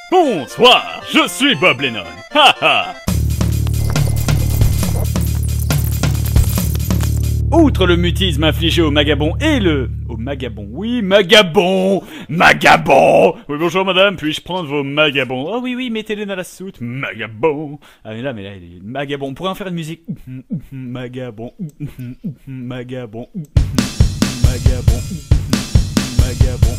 Bonsoir, je suis Bob Lennon. Ha ha. Outre le mutisme infligé au Magabon et au Magabon, oui, Magabon. Oui, bonjour madame, puis-je prendre vos Magabons? Oh oui, mettez-les dans la soute. Magabon. Ah mais là, il est Magabon. On pourrait en faire une musique. Magabon. Magabon. Magabon. Magabon.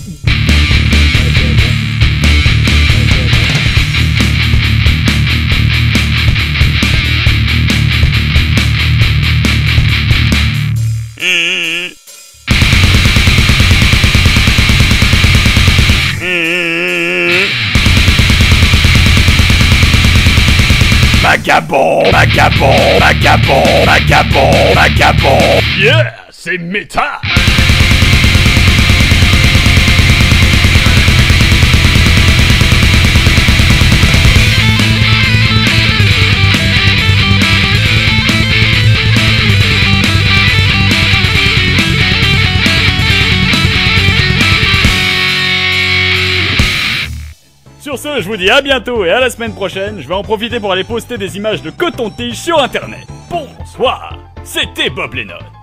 Magabon. Yeah, c'est méta. Sur ce, je vous dis à bientôt et à la semaine prochaine. Je vais en profiter pour aller poster des images de coton-tige sur internet. Bonsoir, c'était Bob Lennon.